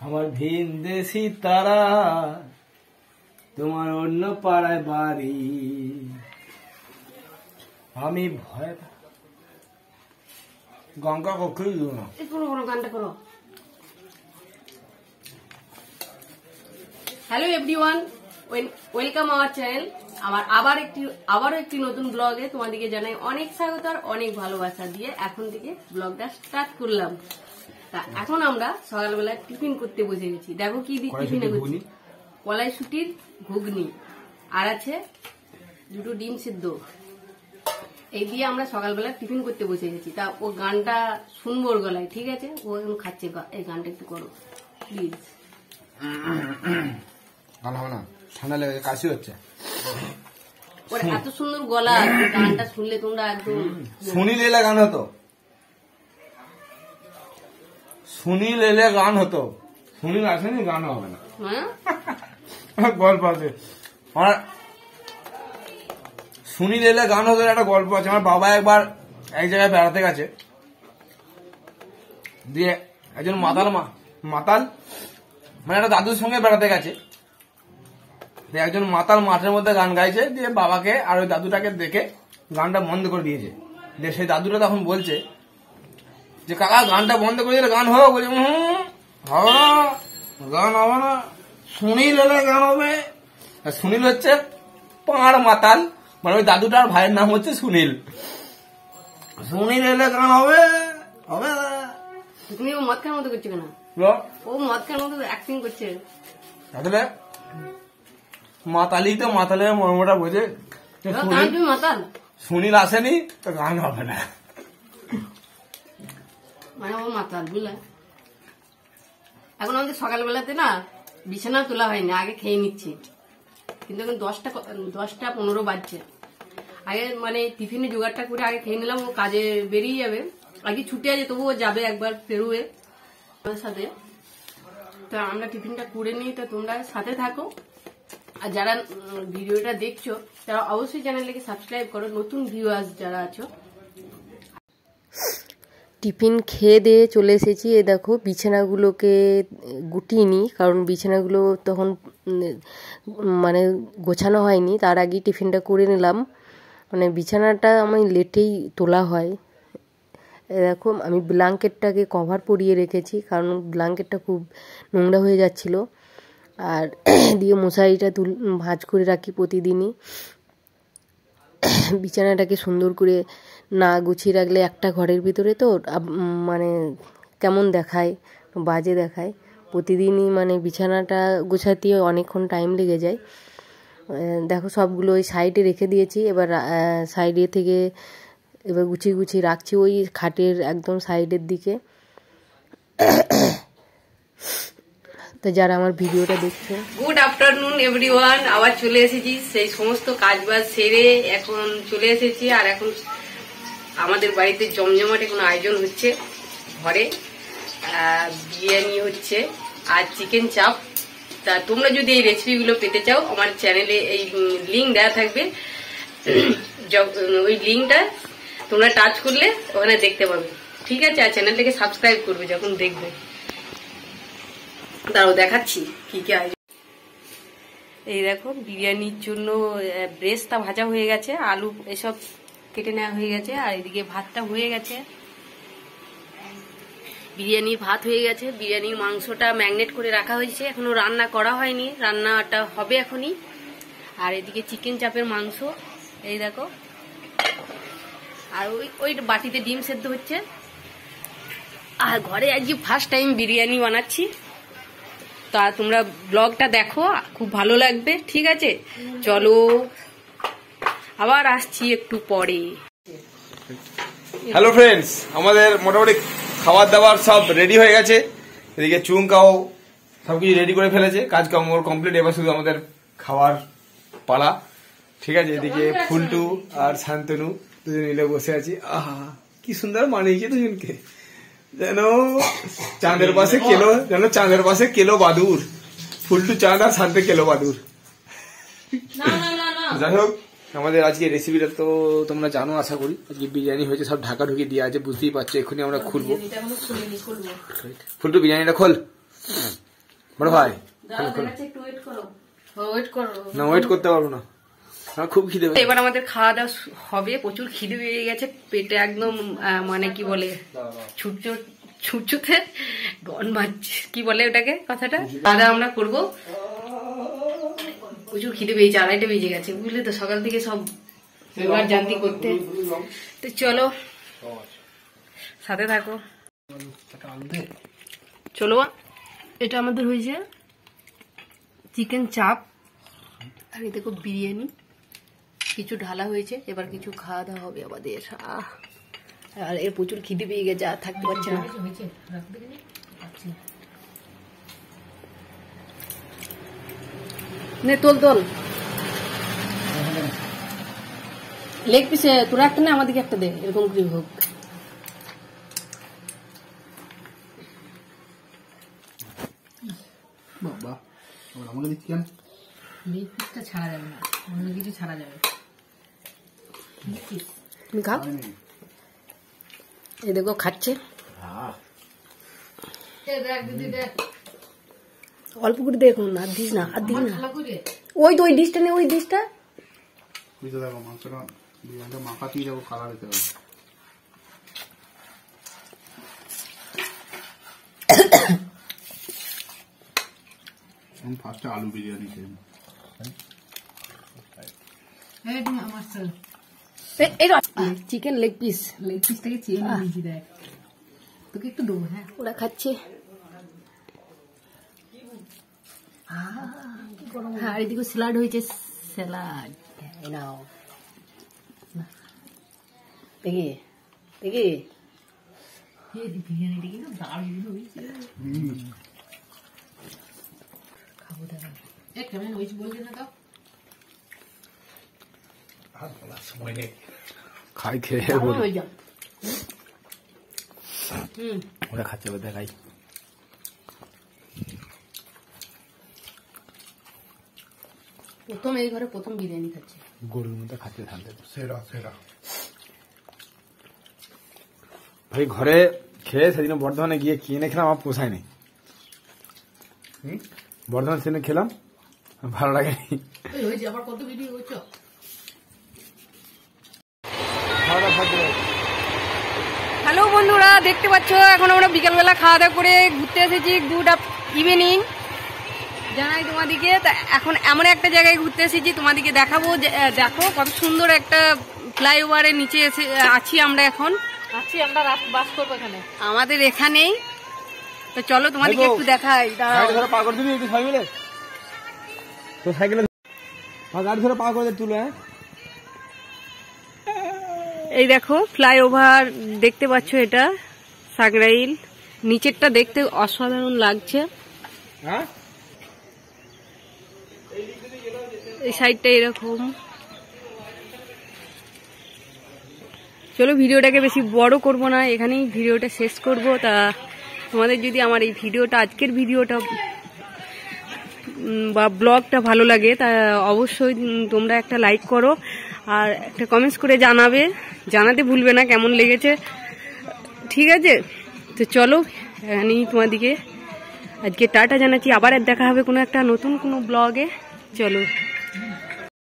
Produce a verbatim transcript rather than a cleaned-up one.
আমার ভিনদেশি তারা তোমার অন্য পাড়ায় বাড়ি আমি ভয় গঙ্গা কখনই দিব না গানটা করো। Hello everyone, welcome our channel. আমার আবার একটি আবারও একটি নতুন ব্লগে তোমাদেরকে জানাই অনেক স্বাগত আর অনেক ভালোবাসা দিয়ে এখন থেকে ব্লগটা স্টার্ট করলাম। তা এখন আমরা সকালবেলা টিফিন করতে বসে গেছি। দেখো কি দিই টিফিনে করছি, কলাইশুটির ঘুগনি আর আছে দুটো ডিম সিদ্ধ। এই দিয়ে আমরা সকালবেলা টিফিন করতে বসে গেছি। তা ও গানটা শুনবো ওর গলায়, ঠিক আছে? ও এখন খাচ্ছে, এই গানটা একটু করো প্লিজ। গান হবে না, ঠান্ডা লেগে কাশি হচ্ছে। ওর এত সুন্দর গলা, গানটা শুনলে তোমরা একদম সুনীল এলে গান হতো, সুনীল এলে গান হতো। সুনীল আসেনি, গান হবে না। গল্প আছে আমার, সুনীল এলে গান হতো একটা গল্প আছে। আমার বাবা একবার এক জায়গায় বেড়াতে গেছে, দিয়ে একজন মাতাল মাতাল মানে একটা দাদুর সঙ্গে বেড়াতে গেছে। একজন মাতাল মাঠের মধ্যে গান গাইছে, দিয়ে বাবাকে আর ওই দাদুটাকে দেখে গানটা বন্ধ করে দিয়েছে। দিয়ে সেই দাদুটা তখন বলছে যে কাকা গানটা বন্ধ করে দিলে গান হবে? বলছে হম হবে না, গান হবে না, সুনীল এলে গান হবে। সুনীল হচ্ছে পাঁড় মাতাল, মানে ওই দাদুটার ভাইয়ের নাম হচ্ছে সুনীল। সুনীল এলে গান হবে হবে না। তুমি ও মদ খাওয়ার মতো করছো কেন? ও মদ খাওয়ার মতো অ্যাক্টিং করছে। আসলে মাতালি তো মাতালের মর্মটা বোঝে। মাতাল সুনীল আসেনি তো গান হবে না, মানে ও মাতাল, বুঝলে? এখন আমাদের সকালবেলাতে না বিছানা তোলা হয়নি, আগে খেয়ে নিচ্ছি। কিন্তু এখন দশটা দশটা পনেরো বাজছে। আগে মানে টিফিনে জোগাড়টা করে আগে খেয়ে নিলাম। ও কাজে বেরিয়ে যাবে, আগে ছুটে আছে, তবুও যাবে একবার পেরুয়ে আমাদের সাথে। তো আমরা টিফিনটা করে নিই, তো তোমরা সাথে থাকো। আর যারা ভিডিওটা দেখছো তারা অবশ্যই চ্যানেলটাকে সাবস্ক্রাইব করো, নতুন ভিউয়ার্স যারা আছো। টিফিন খেয়ে দিয়ে চলে এসেছি। এ দেখো বিছানাগুলোকে গুটিয়ে নিই, কারণ বিছানাগুলো তখন মানে গোছানো হয়নি, তার আগেই টিফিনটা করে নিলাম। মানে বিছানাটা আমি লেটেই তোলা হয়। এরকম আমি ব্ল্যাঙ্কেটটাকে কভার পরিয়ে রেখেছি, কারণ ব্ল্যাঙ্কেটটা খুব নোংরা হয়ে যাচ্ছিলো। আর দিয়ে মশারিটা তুল ভাঁজ করে রাখি প্রতিদিনই। বিছানাটাকে সুন্দর করে না গুছিয়ে রাখলে একটা ঘরের ভিতরে তো মানে কেমন দেখায়, বাজে দেখায়। প্রতিদিনই মানে বিছানাটা গোছাতে অনেকক্ষণ টাইম লেগে যায়। দেখো সবগুলো ওই সাইডে রেখে দিয়েছি। এবার সাইডে থেকে এবার গুছিয়ে গুছিয়ে রাখছি ওই খাটের একদম সাইডের দিকে। তো যারা আমার ভিডিওটা দেখছে, গুড আফটারনুন এভরিওয়ান। আবার চলে এসেছি সেই সমস্ত কাজ বাজ সেরে, এখন চলে এসেছি। আর এখন আমাদের বাড়িতে জমজমাটে কোনো আয়োজন হচ্ছে ঘরে। বিরিয়ানি হচ্ছে আর চিকেন চাপ। তা তোমরা যদি এই রেসিপিগুলো পেতে চাও, আমার চ্যানেলে এই লিঙ্ক দেওয়া থাকবে। ওই লিঙ্কটা তোমরা টাচ করলে ওখানে দেখতে পাবে, ঠিক আছে? আর চ্যানেলটাকে সাবস্ক্রাইব করবে যখন দেখবে। তাও দেখাচ্ছি কি কি আয়োজন। এই দেখো বিরিয়ানির জন্য ব্রেস্টটা ভাজা হয়ে গেছে, আলু এসব কেটে নেওয়া হয়ে গেছে, আর এদিকে ভাতটা হয়ে গেছে। বিরিয়ানির ভাত হয়ে গেছে, বিরিয়ানির মাংসটা ম্যাগনেট করে রাখা হয়েছে, এখনো রান্না করা হয়নি, রান্নাটা হবে এখনই। আর এদিকে চিকেন চাপের মাংস, এই দেখো। আর ওই ওই বাটিতে ডিম সেদ্ধ হচ্ছে। আর ঘরে আজকে ফার্স্ট টাইম বিরিয়ানি বানাচ্ছি। তা তোমরা ব্লগটা দেখো, খুব ভালো লাগবে, ঠিক আছে? চলো আবার আসছি একটু পরে। হ্যালো ফ্রেন্ডস, আমাদের মোটামুটি খাবার দাবার সব রেডি হয়ে গেছে। এদিকে চুমকাও সবকিছু রেডি করে ফেলেছে, কাজ কাম কমপ্লিট। এবার শুধু আমাদের খাওয়ার পালা, ঠিক আছে? এদিকে ফুলটু আর শান্তনু দুজন মিলে বসে আছি। আহা কি সুন্দর মানিয়েছে দুজনকে, যেন চাঁদের পাশে কেলো, যেন চাঁদের পাশে কেলো বাদুর। ফুলটু চাঁদ আর শান্তে কেলো বাদুর। যাই হোক, আমাদের আজকে রেসিপিটা তো তোমরা জানো আশা করি। আজকে বিরিয়ানি হয়েছে, সব ঢাকা ঢুকে দিয়ে আছে, বুঝতেই পারছো। এক্ষুনি আমরা খুলবো। ফুলটু বিরিয়ানিটা খোল। বড় ভাই দাঁড়াও, দেখাচ্ছি, একটু ওয়েট করো। ওয়েট করো। না ওয়েট করতে পারবো না, আমার খুব খিদে পেয়েছে। এবার আমাদের খাওয়া দাওয়া হবে, প্রচুর খিদে পেয়ে গেছে, পেটে একদম আহ, মানে কি বলে ছুটছু ছুটছুতে ডন মারছে, কি বলে ওটাকে কথাটা। খাওয়া দাওয়া আমরা করবো, প্রচুর খিদে পেয়েছে, আড়াইটা বেজে গেছে বুঝলে তো, সকাল থেকে সব জোগাড় জান্তি করতে। তো চলো সাথে থাকো, চলো। এটা আমাদের হয়েছে চিকেন চাপ, আর এই দেখো বিরিয়ানি, কিছু ঢালা হয়েছে, এবার কিছু খাওয়া দাওয়া হবে আমাদের। আহ, আর এর প্রচুর খিদে পেয়ে গেছে, আর থাকতে পারছে না। নে তোল তোল, লেগ পিসে তোরা একটা না আমাদেরকে একটা দে, এরকম করে হোক। বাবা আমাকে দিচ্ছি কেন? লেগ পিসটা ছাড়া যাবে না, অন্য কিছু ছাড়া যাবে। তুমি খাও, এই দেখো খাচ্ছে, অল্প করে দেখুন, আর দিস না, আর দিস না, ওই তো ওই ডিশটা নেই, ওই ডিশটা। বুঝতে দেখো মাংসটা বিরিয়ানিটা মাখাতেই যাবো, কালার দিতে হবে। ফার্স্টে আলু বিরিয়ানি খেয়ে চিকেন লেগ পিস, লেগ পিসটাকে চেয়ে নিয়েছি, দেখ তোকে একটু দেবো। হ্যাঁ ওরা খাচ্ছে। হ্যাঁ, আর এদিকে স্যালাড হয়েছে, স্যালাড নাও দেখি দেখি। বিরিয়ানিটা কিন্তু দারুণ হয়েছে, খাবো দেখা। এক কেমন হয়েছে বলছে না, তাও খাই খেয়ে হয়ে যাও। হুম, ওরা খাচ্ছে, ওরা দেখাই। প্রথম এই ঘরে প্রথম বিরিয়ানি খাচ্ছে, গরুর মধ্যে খাচ্ছে ঠান্ডা। সেরা সেরা। ভাই ঘরে খেয়ে সেদিন বর্ধমানে গিয়ে কিনে খেলাম, আমার পোষায় নেই। বর্ধমান সেদিন খেলাম, ভালো লাগেনি। হয়েছে আবার কত ভিডিও করছো। হ্যালো বন্ধুরা, দেখতে পাচ্ছ এখন আমরা বিকালবেলা খাওয়া দাওয়া করে ঘুরতে এসেছি। গুড আপ ইভিনিং জানাই তোমাদিকে। তা এখন এমন একটা জায়গায় ঘুরতে এসেছি, তোমাদিকে দেখাবো। দেখো কত সুন্দর একটা ফ্লাইওভারের নিচে এসে আছি আমরা, এখন আছি আমরা, বাস করবো এখানে আমাদের এখানেই। তো চলো তোমাদেরকে একটু দেখাই। ধরে পা করে দিবি একটু সবাই মিলে, তো সাইকেলে গাড়ি ধরে পা করে তুলে। হ্যাঁ এই দেখো ফ্লাইওভার দেখতে পাচ্ছ, এটা সাগরাইল। নিচেরটা দেখতে অসাধারণ লাগছে, হ্যাঁ এই সাইডটা এরকম। চলো ভিডিওটাকে বেশি বড় করব না, এখানেই ভিডিওটা শেষ করব। তা তোমাদের যদি আমার এই ভিডিওটা, আজকের ভিডিওটা বা ব্লগটা ভালো লাগে, তা অবশ্যই তোমরা একটা লাইক করো আর একটা কমেন্টস করে জানাবে, জানাতে ভুলবে না কেমন লেগেছে, ঠিক আছে? তো চলো এখানেই তোমাদেরকে আজকে টাটা জানাচ্ছি, আবার দেখা হবে কোনো একটা নতুন কোনো ব্লগে। চলো।